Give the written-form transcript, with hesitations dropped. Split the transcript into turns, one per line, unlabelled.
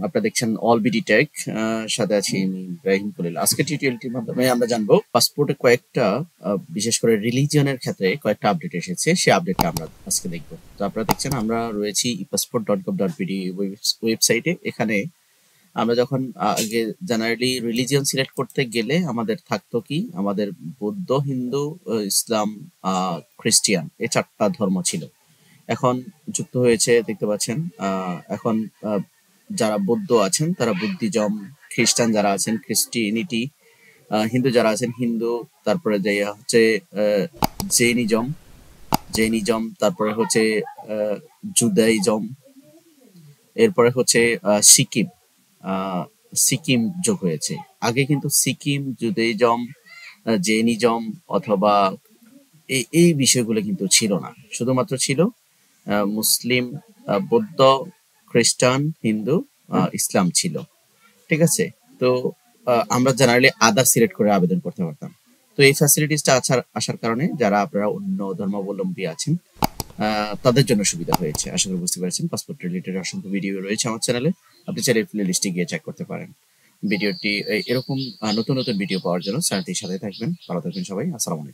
আপনারা দেখছেন all BD take. সাথে আছি আমি ইব্রাহিম খলিল। আজকে টিউটোরিয়ালটির মাধ্যমে আমরা জানবো পাসপোর্টে কয়েকটা বিশেষ করে রিলিজিয়নের ক্ষেত্রে কয়েকটা আপডেট এসেছে, সেই আপডেটটা আমরা আজকে দেখবো। তো আপনারা দেখছেন আমরা রয়েছি passport.gov.bd ওয়েবসাইটে। এখানে আমরা যখন আগে জেনারেলি রিলিজিয়ন সিলেক্ট করতে গেলে আমাদের থাকতো কি, আমাদের বৌদ্ধ, হিন্দু, ইসলাম, খ্রিস্টিয়ান, এই চারটা ধর্ম ছিল। এখন যুক্ত হয়েছে, দেখতে পাচ্ছেন। এখন যারা বৌদ্ধ আছেন তারা বুদ্ধিজম, খ্রিস্টান যারা আছেন খ্রিস্টিনিটি, হিন্দু যারা আছেন হিন্দু, তারপরে যে হচ্ছে জৈনিজম, তারপরে হচ্ছে জুদাইজম, এরপরে হচ্ছে সিকিম, সিকিম যোগ হয়েছে। আগে কিন্তু সিকিম, জুদাইজম, জৈনিজম অথবা এই বিষয়গুলো কিন্তু ছিল না, শুধুমাত্র ছিল মুসলিম, বৌদ্ধ, খ্রিস্টান, হিন্দু, ইসলাম ছিল। ঠিক আছে? তো আমরা জেনারেলি আদার সিলেক্ট করে আবেদন করতে পারতাম। তো এই ফ্যাসিলিটিসটা আসার কারণে যারা আপনারা অন্য ধর্মাবলম্বী আছেন তাদের জন্য সুবিধা হয়েছে। আশা করি বুঝতে পেরেছেন। পাসপোর্ট রিলেটেড অসংখ্য ভিডিও রয়েছে আমার চ্যানেলে, আপনি চাইলে প্লে লিস্টে গিয়ে চেক করতে পারেন। ভিডিওটি এরকম নতুন নতুন ভিডিও পাওয়ার জন্য চ্যানেলটির সাথে থাকবেন। ভালো থাকবেন সবাই। আসসালামু আলাইকুম।